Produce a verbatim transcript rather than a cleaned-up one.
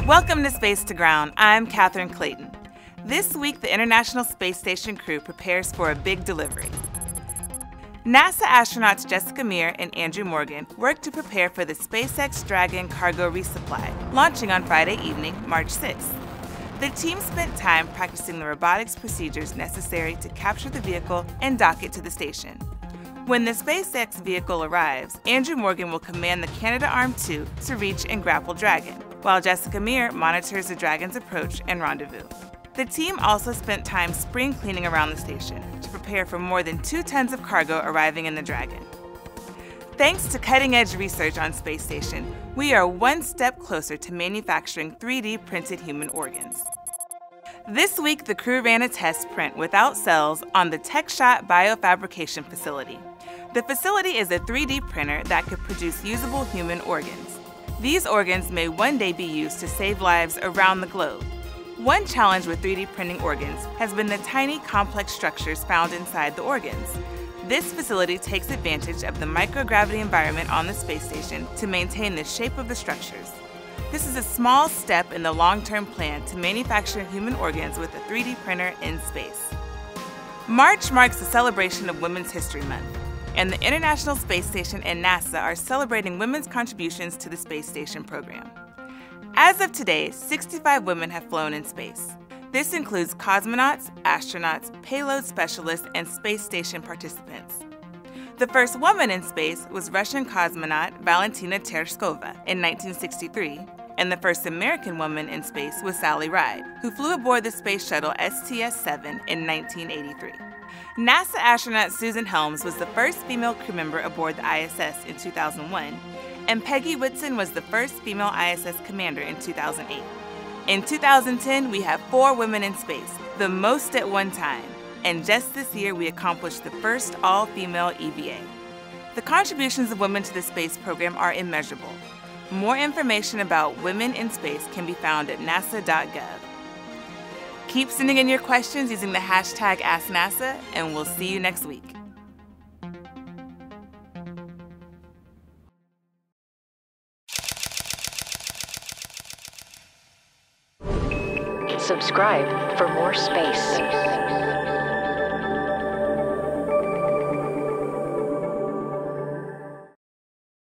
Welcome to Space to Ground. I'm Catherine Clayton. This week, the International Space Station crew prepares for a big delivery. NASA astronauts Jessica Meir and Andrew Morgan work to prepare for the SpaceX Dragon cargo resupply, launching on Friday evening, March sixth. The team spent time practicing the robotics procedures necessary to capture the vehicle and dock it to the station. When the SpaceX vehicle arrives, Andrew Morgan will command the Canadarm two to reach and grapple Dragon, while Jessica Meir monitors the Dragon's approach and rendezvous. The team also spent time spring cleaning around the station to prepare for more than two tons of cargo arriving in the Dragon. Thanks to cutting-edge research on Space Station, we are one step closer to manufacturing three D printed human organs. This week, the crew ran a test print without cells on the TechShot biofabrication facility. The facility is a three D printer that could produce usable human organs. These organs may one day be used to save lives around the globe. One challenge with three D printing organs has been the tiny, complex structures found inside the organs. This facility takes advantage of the microgravity environment on the space station to maintain the shape of the structures. This is a small step in the long-term plan to manufacture human organs with a three D printer in space. March marks the celebration of Women's History Month, and the International Space Station and NASA are celebrating women's contributions to the space station program. As of today, sixty-five women have flown in space. This includes cosmonauts, astronauts, payload specialists, and space station participants. The first woman in space was Russian cosmonaut Valentina Tereshkova in nineteen sixty-three, and the first American woman in space was Sally Ride, who flew aboard the space shuttle S T S seven in nineteen eighty-three. NASA astronaut Susan Helms was the first female crew member aboard the I S S in two thousand one, and Peggy Whitson was the first female I S S commander in two thousand eight. In two thousand ten, we have four women in space, the most at one time, and just this year we accomplished the first all-female E V A. The contributions of women to the space program are immeasurable. More information about women in space can be found at nasa dot gov. Keep sending in your questions using the hashtag AskNASA, and we'll see you next week. Subscribe for more space.